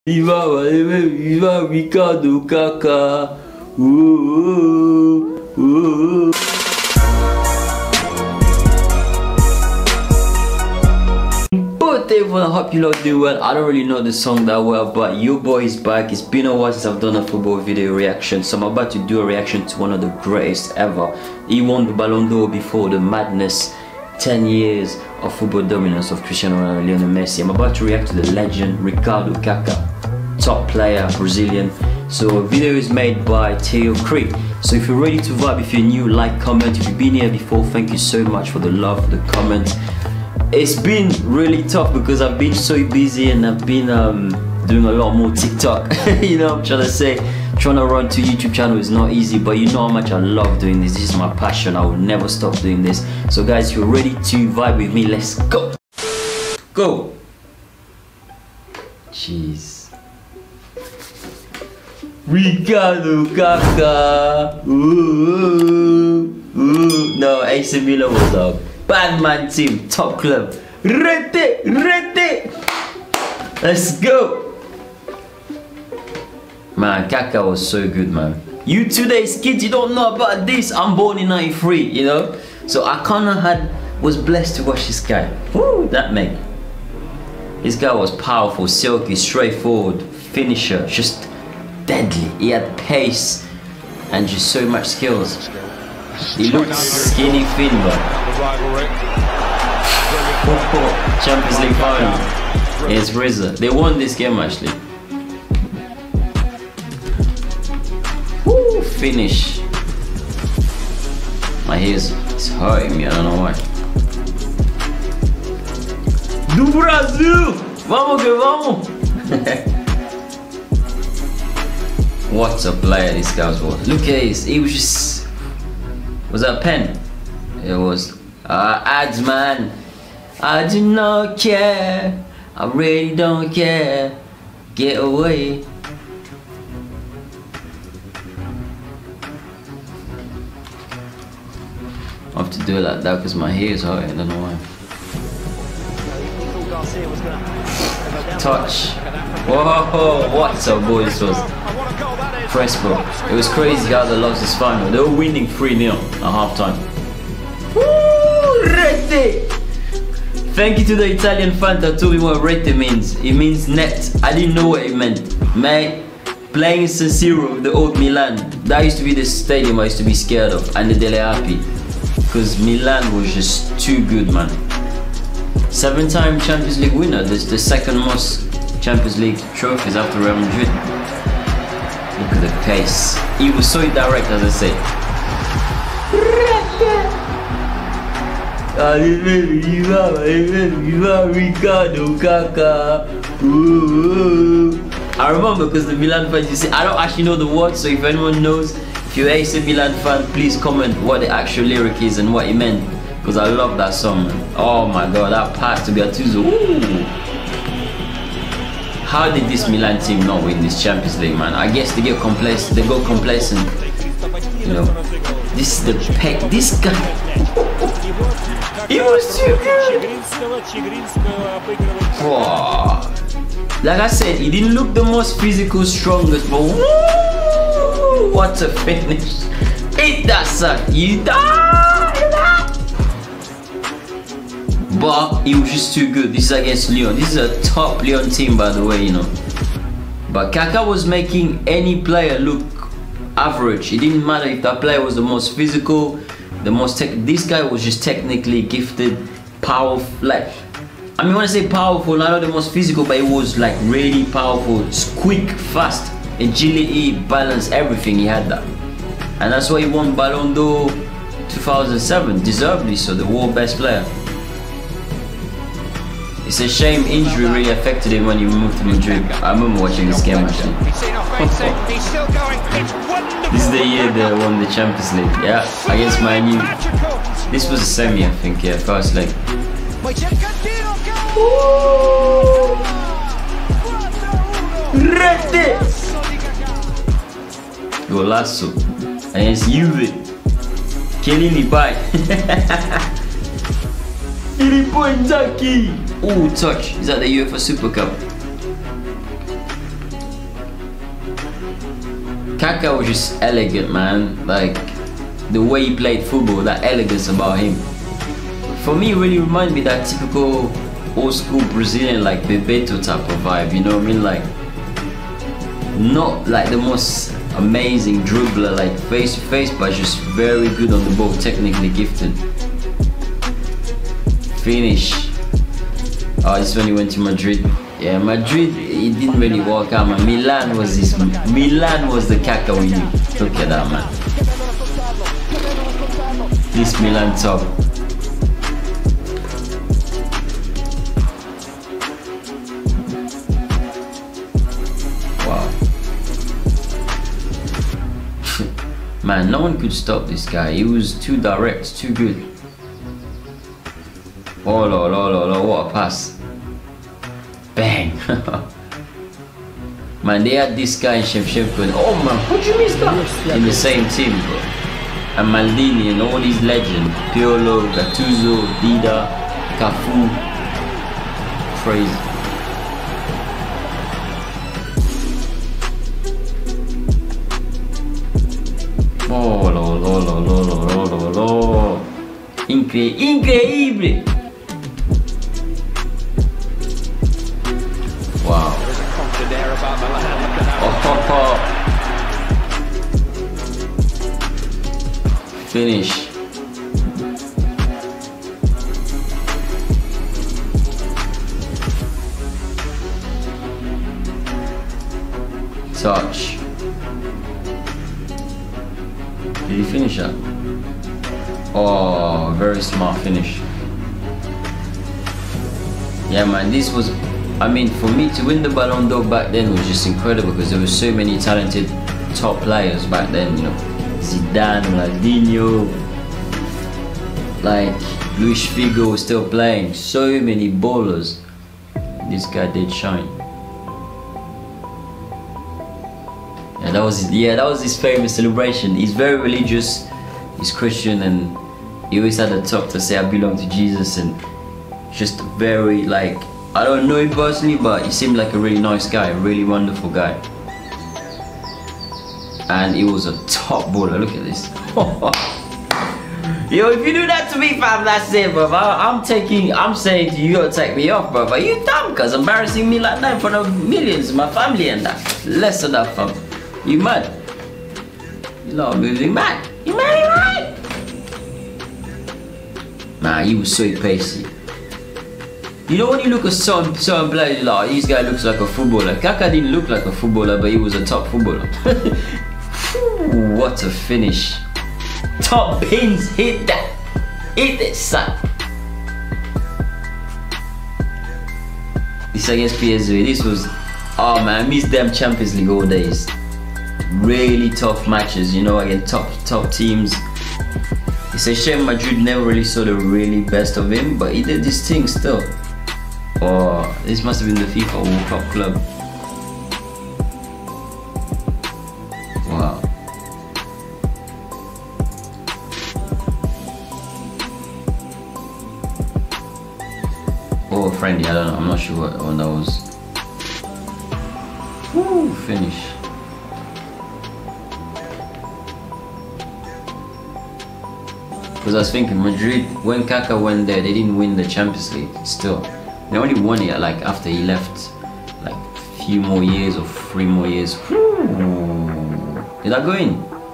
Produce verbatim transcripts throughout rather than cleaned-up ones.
Viva, viva Ricardo, Kaka. Ooh, ooh, ooh. But everyone, I hope you lot do well. I don't really know the song that well, but your boy is back. It's been a while since I've done a football video reaction, so I'm about to do a reaction to one of the greatest ever. He won the Ballon d'Or before the madness. ten years of football dominance of Cristiano Ronaldo and Lionel Messi. I'm about to react to the legend Ricardo, Kaka, top player, Brazilian. So a video is made by Teo CRi. So if you're ready to vibe, if you're new, like, comment. If you've been here before, thank you so much for the love, the comments. It's been really tough because I've been so busy and I've been um, doing a lot more TikTok. You know what I'm trying to say? Trying to run two YouTube channel is not easy, but you know how much I love doing this. This is my passion. I will never stop doing this. So guys, if you're ready to vibe with me, let's go. Go. Jeez. Ricardo, Kaka. Ooh, ooh. No, A C Milan was a bad man team, top club. Rete, rete. Let's go. Man, Kaka was so good, man. You today's kids, you don't know about this. I'm born in ninety-three, you know. So I kinda had was blessed to watch this guy. Woo, that man. This guy was powerful, silky, straightforward, finisher, just deadly. He had pace and just so much skills. He looked skinny thin, but oh, Champions League final. Yes, Rizza. They won this game actually. Woo, finish. My ears is hurting me, I don't know why. Do Brasil! Vamos que vamos! What a player this guy was. Look at this, he was just... Was that a pen? It was. Uh, ads, man. I do not care. I really don't care. Get away. I have to do it like that because my hair is hurting, I don't know why. Touch. Whoa, what a boy this was. Crespo. It was crazy how they lost this final. They were winning three nil at half time. Woo, rete! Thank you to the Italian fan that told me what rete means. It means net. I didn't know what it meant. Man, playing in San Siro, the old Milan, that used to be the stadium I used to be scared of, and the Dele Alpi. Because Milan was just too good, man. Seven-time Champions League winner. This is the second most Champions League trophies after Real Madrid. Look at the pace. He was so direct, as I said. Ricardo, Kaka. I remember because the Milan fans, you see, I don't actually know the words, so if anyone knows, if you're a A C Milan fan, please comment what the actual lyric is and what it meant, because I love that song, man. Oh my god, that pass to Gattuso. How did this Milan team not win this Champions League, man? I guess they get complacent. They go complacent. You know, this is the peck. This guy, he was too good. Oh. Like I said, he didn't look the most physical, strongest, but woo, what a finish! Eat that, son. You die. But he was just too good. This is against Lyon. This is a top Lyon team, by the way, you know. But Kaka was making any player look average. It didn't matter if that player was the most physical, the most tech. This guy was just technically gifted, powerful. Like, I mean, when I say powerful, not the most physical, but it was like really powerful, quick, fast, agility, balance, everything. He had that, and that's why he won Ballon d'Or two thousand seven, deservedly so, the world best player. It's a shame injury really affected him when he moved to Madrid. I remember watching this game actually. This is the year they won the Champions League. Yeah, against Man U. This was a semi, I think, yeah, first leg. Rete! Golazo. Against Juve. Killing the bike. Ooh, touch. Is that the UEFA Super Cup? Kaka was just elegant, man. Like the way he played football, that elegance about him. For me, it really reminded me of that typical old school Brazilian, like Bebeto type of vibe. You know what I mean? Like not like the most amazing dribbler, like face to face, but just very good on the ball, technically gifted. Finish. Oh, this is when he went to Madrid. Yeah, Madrid, it didn't really work out, man. Milan was this. Milan was the Kaka we knew. Look at that, man. This Milan top. Wow. Man, no one could stop this guy. He was too direct, too good. Oh, lo, lo, lo, lo, what a pass. Bang. Man, they had this guy in Shevchenko and oh man, what do you miss that? In the same team, bro. And Maldini and all these legends. Pirlo, Gattuso, Dida, Cafu. Crazy. Oh, lo, lo, lo, lo, lo, lo, lo. Incre increíble. Wow. Oh, oh, oh. Finish. Touch. Did he finish that? Oh, very smart finish. Yeah, man, this was, I mean, for me to win the Ballon d'Or back then was just incredible because there were so many talented top players back then, you know. Zidane, Ronaldinho, like Luis Figo was still playing. So many ballers. This guy did shine. Yeah, that was yeah, that was his famous celebration. He's very religious. He's Christian, and he always had to talk to say I belong to Jesus, and just very like, I don't know him personally, but he seemed like a really nice guy, a really wonderful guy. And he was a top baller. Look at this. Yo, if you do that to me, fam, that's it, bro. I'm taking, I'm saying to you, you gotta take me off, bro. But you dumb, cause embarrassing me like that in front of millions, my family and that. Less of that, fam. You mad? You know, moving mad. You mad, right? Nah, he was so pacey. You know when you look at some certain players, like, this guy looks like a footballer. Kaka didn't look like a footballer, but he was a top footballer. What a finish. Top pins, hit that. Hit it, son. This against P S V, this was, oh man, I miss them Champions League all days. Really tough matches, you know, against top, top teams. It's a shame Madrid never really saw the really best of him, but he did this thing still. Oh, this must have been the FIFA World Cup club. Wow. Oh, friendly, I don't know, I'm not sure what one that was. Woo, finish. Because I was thinking, Madrid, when Kaka went there, they didn't win the Champions League still. They only won it like after he left, like a few more years or three more years. Ooh. Did I go in?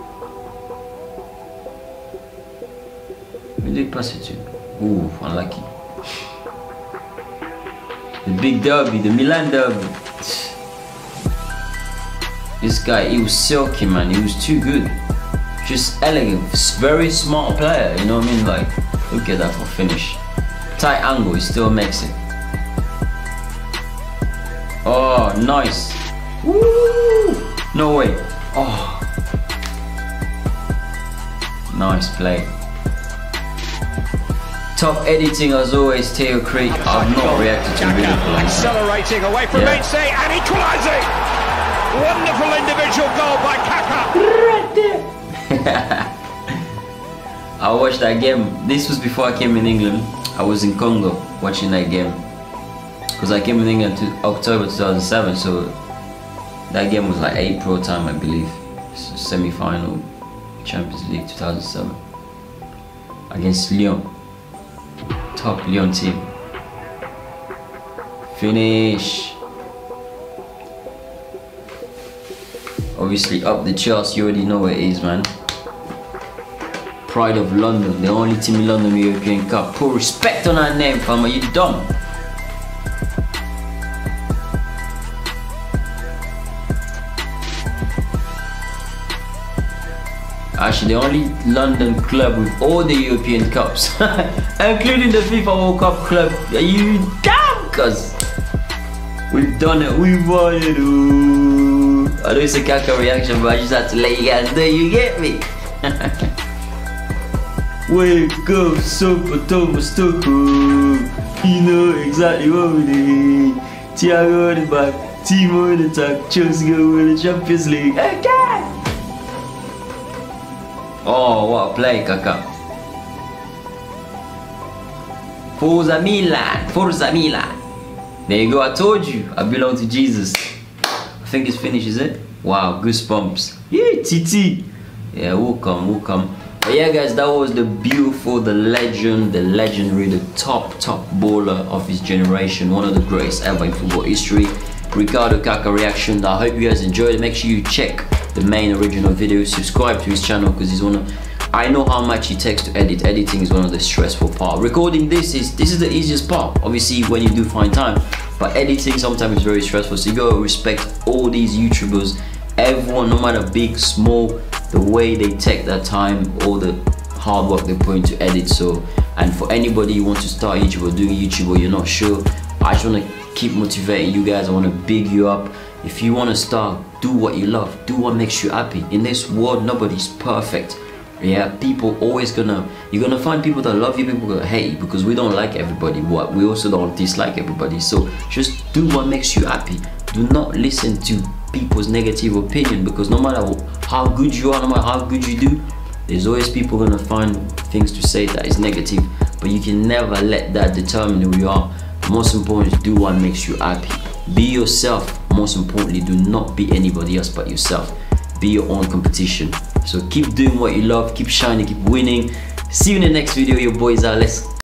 Who did pass it to? Ooh, unlucky. The big derby, the Milan derby. This guy, he was silky, man. He was too good. Just elegant, very smart player. You know what I mean? Like, look at that for finish. Tight angle, he still makes it. Oh, nice. Woo! No way. Oh. Nice play. Top editing as always, Teo CRi. I've not reacted to video for long. Accelerating away from yeah. Remake and equalising. Wonderful individual goal by Kaka. Right there. I watched that game. This was before I came in England. I was in Congo watching that game. Because I came in England to October two thousand seven, so that game was like April time, I believe. semi-final Champions League two thousand seven against Lyon, top Lyon team. Finish. Obviously up the Chelsea, you already know what it is, man. Pride of London, the only team in London European Cup. Put respect on our name, fam. Are you dumb? Actually, the only London club with all the European Cups, including the FIFA World Cup club. Are you damn? Cause we've done it, we've won it. Ooh. I know it's a Kaka reaction, but I just had to let you guys know. You get me? Wake up, Super Thomas Tuchel. You know exactly what we need. Thiago in the back, Timo in attack, Chelsea go win the Champions League. Okay. Oh, what a play, Kaka. Forza Milan, Forza Milan. There you go, I told you, I belong to Jesus. I think it's finished, is it? Wow, goosebumps. Yeah, T T. Yeah, we'll come, we'll come. But yeah, guys, that was the beautiful, the legend, the legendary, the top, top baller of his generation. One of the greatest ever in football history. Ricardo Kaka reaction. I hope you guys enjoyed it. Make sure you check the main original video. Subscribe to his channel because he's one of... I know how much it takes to edit. Editing is one of the stressful parts. Recording this is this is the easiest part, obviously, when you do find time. But editing sometimes is very stressful. So you gotta respect all these YouTubers, everyone, no matter big, small, the way they take their time, all the hard work they put into edit. So, and for anybody who wants to start YouTube or doing YouTube or you're not sure, I just want to keep motivating you guys. I want to big you up. If you want to start, do what you love, do what makes you happy. In this world, nobody's perfect. Yeah, people always gonna, you're gonna find people that love you, people that hate you, because we don't like everybody, but we also don't dislike everybody. So just do what makes you happy. Do not listen to people's negative opinion, because no matter how good you are, no matter how good you do, there's always people gonna find things to say that is negative. But you can never let that determine who you are. Most important is do what makes you happy. Be yourself. Most importantly, do not be anybody else but yourself. Be your own competition. So keep doing what you love, keep shining, keep winning. See you in the next video. Your boys are. Let's